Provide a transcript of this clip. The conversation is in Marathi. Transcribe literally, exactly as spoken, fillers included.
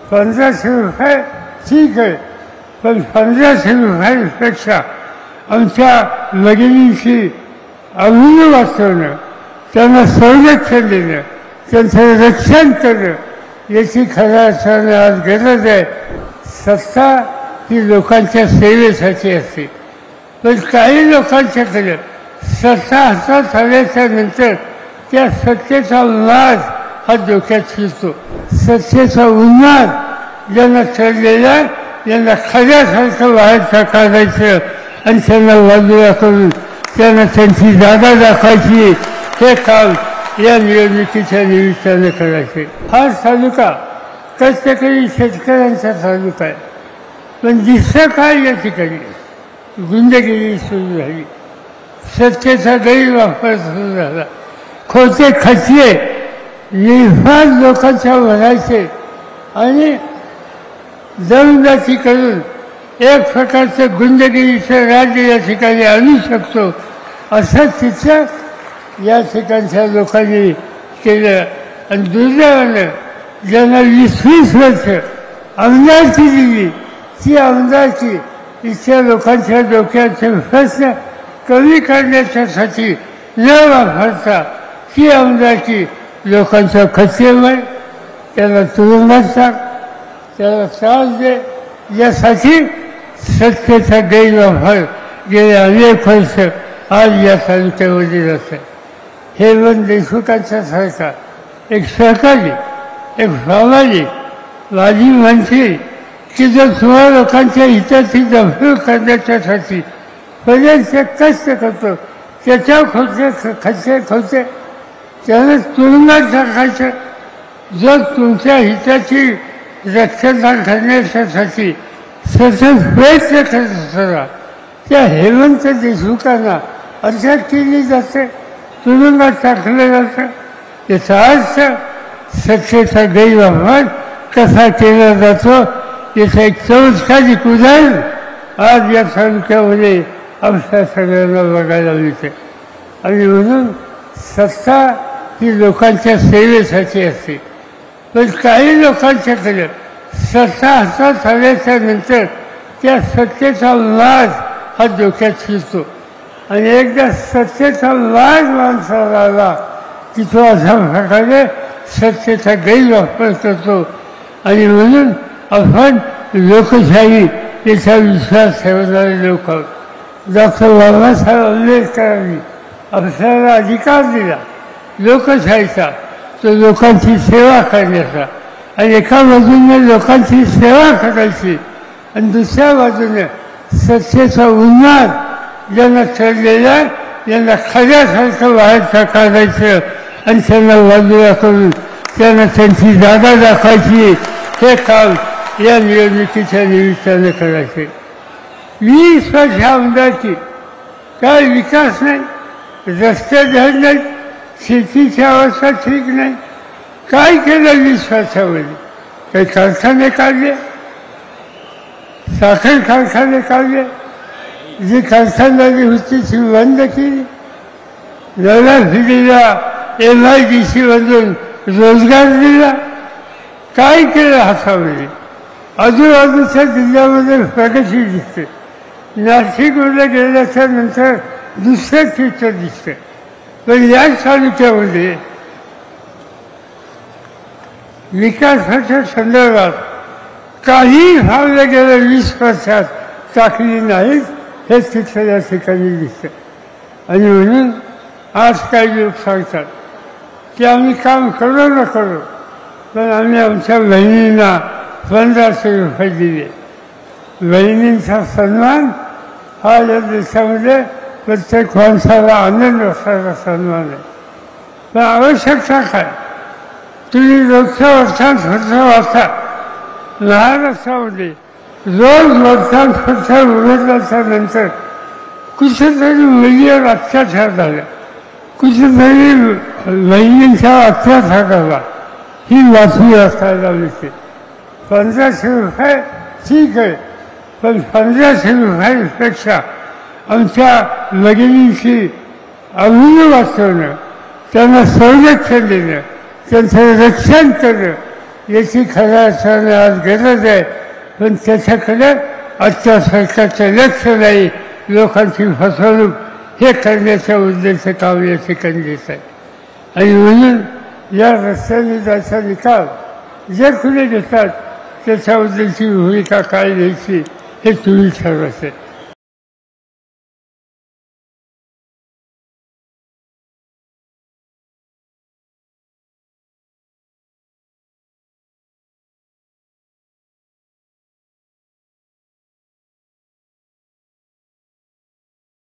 पंधराशे रुपये ठीक आहे, पण पंधराशे रुपयापेक्षा आमच्या भगिनींची अभिनव वाचवणं, त्यांना संरक्षण देणं, त्यांचं रक्षण करणं याची खऱ्या अर्थाने आज गरज आहे. सत्ता ही लोकांच्या सेवेसाठी असते, पण काही लोकांच्याकडे सत्ता हातात आल्याच्या नंतर त्या सत्तेचा उन्हाळ हा डोक्यात शिरतो. सत्तेचा उन्हाळ ज्यांना चढलेला यांना खऱ्यासारखं बाहेर काढायचं आणि त्यांना बाजूला करून त्यांना त्यांची जागा दाखवायची, हे काम या निवडणुकीच्या निमित्ताने करायचे. हा तालुका कष्टकरी शेतकऱ्यांचा तालुका आहे, पण दिसतं काय या ठिकाणी गुंडगिरी सुरू झाली, सत्तेचा गैरवापर सुरू झाला, खोटे खचले निर्भर लोकांच्या भरायचे आणि दमदाटी करून एक प्रकारचं गुंडगिरीचं राज्य या ठिकाणी आणू शकतो असं चित्र या ठिकाणच्या लोकांनी केलं. आणि दुर्दैवानं ज्यांना वीस वीस वर्ष आमदारकी दिली, ती आमदारकी इथल्या लोकांच्या डोक्याचे प्रश्न कमी करण्याच्यासाठी न वापरता ती आमदारकी लोकांच्या खचेवर त्याला तुरुंगात टाक, त्याला त्रास दे, यासाठी सत्तेचा गैरवापर गेले अनेक वर्ष आज या तालुक्यामध्ये जात आहे. हेमंत देशमुखांच्या सारखा एक सहकारी, एक प्रामाणिक माजी मंत्री की जो तुम्हा लोकांच्या हिताची जपणूक करण्याच्यासाठी पर्यंत कष्ट करतो, त्याच्यावर खोटे खचे खोटे त्यानं तुरुंगात टाकायचं. जर तुमच्या हिताची रक्षणा करण्यासाठी सतत प्रयत्न करत असताना त्या हेमंत देशमुखांना अटक केली जाते, तुरुंगात टाकलं जातं. याचा अर्थ सत्तेचा गैरवापर कसा केला जातो याचं एक चमत्कारिक उदाहरण आज या तालुक्यामध्ये आमच्या सगळ्यांना बघायला मिळते. आणि म्हणून सत्ता ही लोकांच्या सेवेसाठी असते, पण काही लोकांच्याकडे सत्ता हातात आल्याच्या नंतर त्या सत्तेचा लाज हा डोक्यात शिरतो. आणि एकदा सत्तेचा लाज माणसाला आला की तो अशा प्रकारे सत्तेचा गैरवापर करतो. आणि म्हणून आपण लोकशाही याचा विश्वास ठेवणारे लोक आहोत. डॉक्टर बाबासाहेब आंबेडकरांनी आपल्याला अधिकार दिला लोकशाहीचा, तो लोकांची सेवा करण्याचा. आणि एका बाजूने लोकांची सेवा करायची आणि दुसऱ्या बाजूने सत्तेचा उन्हाळ ज्यांना चढलेला यांना खऱ्यासारखं बाहेर काढायचं आणि त्यांना बाजूला करून त्यांना त्यांची जागा दाखवायची, हे काम या निवडणुकीच्या निमित्ताने करायचे. वीस वर्ष आमदारकी, काय विकास नाही, रस्ते धड नाहीत, शेतीची अवस्था ठीक नाही. काय केलं वीस वर्षामध्ये? काही कारखाने काढले, साखर कारखाने काढले, जी कारखानदारी होती ती बंद केली, नव्या पिढीला एम आय डी सीमधून रोजगार दिला. काय केलं हातामध्ये? आजूबाजूच्या जिल्ह्यामध्ये प्रगती दिसते. नाशिकमध्ये गेल्याच्या नंतर दुसरं चित्र दिसतं, पण या तालुक्यामध्ये विकासाच्या संदर्भात काही भावले गेल्या वीस वर्षात टाकली नाहीत, हे चित्र या ठिकाणी दिसतं. आणि म्हणून आज काही लोक सांगतात की आम्ही काम करू न करू, पण आम्ही आमच्या बहिणींना पंधराशे रुपये दिले. बहिणींचा सन्मान हा या देशामध्ये प्रत्येक माणसाला आनंद असणारा सन्मान आहे. पण आवश्यकता काय? तुम्ही रोजच्या वर्षांत वाचा महाराष्ट्रामध्ये रोज वर्षांत उघडल्याच्या नंतर कुठेतरी मुलीवर अत्याचार झाला, कुठेतरी बहिणींचा अत्याचार झाला, ही बातमी असायला मिळते. पंधराशे रुपये ठीक आहे, पण पंधराशे रुपयापेक्षा आमच्या भगिनींची अभिनव वाचवणं, त्यांना संरक्षण देणं, त्यांचं रक्षण करणं याची खऱ्या अर्थाने आज गरज आहे, पण त्याच्याकडे आजच्या सरकारचं लक्ष नाही. लोकांची फसवणूक हे करण्याच्या उद्देश काम या ठिकाणी दिसत आहे. आणि म्हणून या रस्त्याने जायचा निकाल जे कुणी घेतात त्याच्या उद्देशी भूमिका काय घ्यायची हे तुम्ही ठरवायचं.